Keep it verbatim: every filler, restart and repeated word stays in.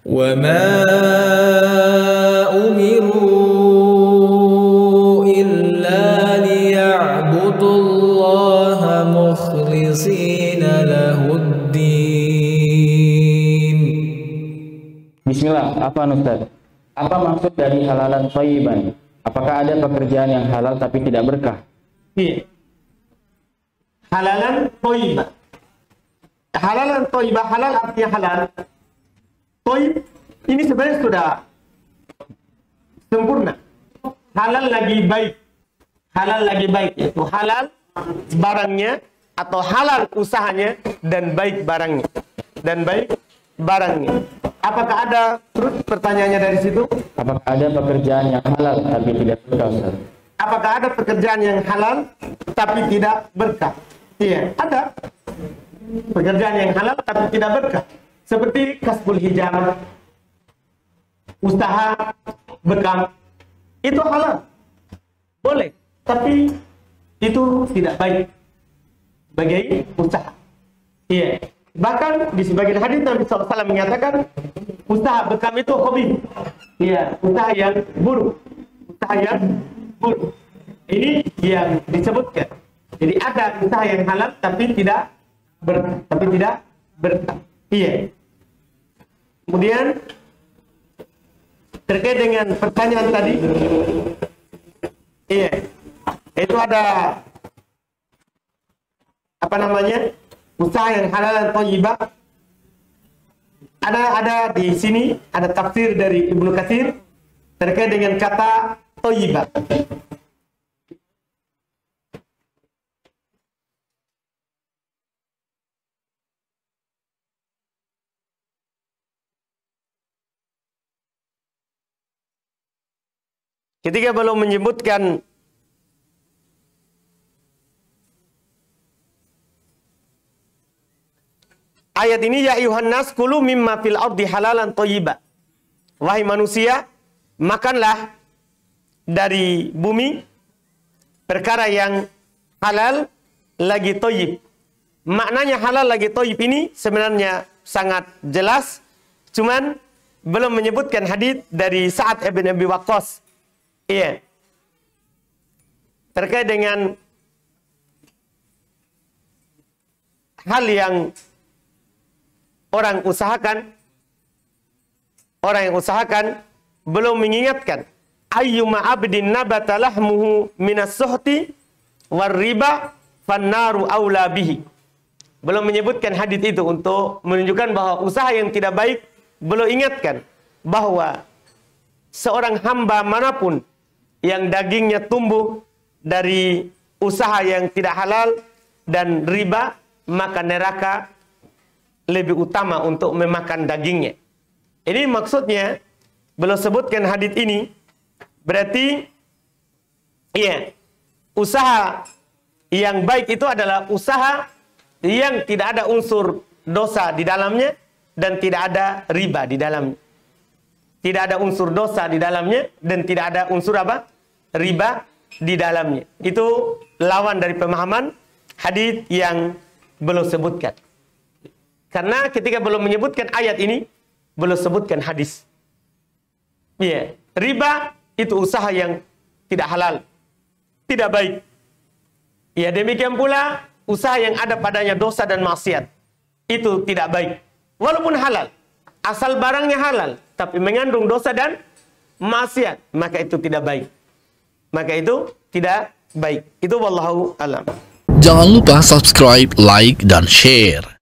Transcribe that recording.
وَمَا أُمِرُوا إِلَّا لِيَعْبُدُوا اللَّهَ مُخْلِصِينَ لَهُ الدِّينَ. Bismillah, apa Ustaz? Apa maksud dari halalan thayyiban? Apakah ada pekerjaan yang halal tapi tidak berkah? Iya. Halalan thayyibah. Halalan thayyibah, halal artinya halal. Thayyib ini sebenarnya sudah sempurna. Halal lagi baik. Halal lagi baik, yaitu halal barangnya atau halal usahanya dan baik barangnya. Dan baik barangnya. Apakah ada terus pertanyaannya dari situ? Apakah ada pekerjaan yang halal tapi tidak berkah, Ustaz? Apakah ada pekerjaan yang halal tapi tidak berkah? Iya, ada. Pekerjaan yang halal tapi tidak berkah. Seperti kasbul hijamah, usaha bekam, itu halal. Boleh, tapi itu tidak baik sebagai usaha. Iya. Bahkan di sebagian hadis Nabi shallallahu alaihi wasallam menyatakan usaha bekam itu hobi. Iya, usaha yang buruk. Usaha yang buruk. Ini yang disebutkan. Jadi ada usaha yang halal tapi tidak ber, tapi tidak berkah. Iya. Kemudian terkait dengan pertanyaan tadi, iya, itu ada apa namanya usaha yang halal dan thayyibah. Ada ada di sini ada tafsir dari Ibnu Katsir terkait dengan kata thayyibah. Ketika belum menyebutkan ayat ini, ya ayuhan nas kulu mimma fil ardi halalan thayyiba. Wahai manusia, makanlah dari bumi perkara yang halal lagi thayyib. Maknanya halal lagi thayyib ini sebenarnya sangat jelas, cuman belum menyebutkan hadis dari Sa'ad ibn Abi Waqqas. Iya. Terkait dengan hal yang orang usahakan, orang yang usahakan belum mengingatkan ayyuma abdin nabata lahmuhu minas suhti war riba fannaru aula bihi. Belum menyebutkan hadis itu untuk menunjukkan bahwa usaha yang tidak baik, belum ingatkan bahwa seorang hamba manapun yang dagingnya tumbuh dari usaha yang tidak halal dan riba, maka neraka lebih utama untuk memakan dagingnya. Ini maksudnya belum sebutkan hadis ini, berarti iya, usaha yang baik itu adalah usaha yang tidak ada unsur dosa di dalamnya dan tidak ada riba di dalamnya. Tidak ada unsur dosa di dalamnya dan tidak ada unsur apa? Riba di dalamnya. Itu lawan dari pemahaman hadis yang belum sebutkan. Karena ketika belum menyebutkan ayat ini, belum sebutkan hadis. Iya, riba itu usaha yang tidak halal, tidak baik. Ya, demikian pula usaha yang ada padanya dosa dan maksiat, itu tidak baik. Walaupun halal, asal barangnya halal, tapi mengandung dosa dan maksiat, maka itu tidak baik. Maka itu tidak baik. Itu wallahu alam. Jangan lupa subscribe, like, dan share.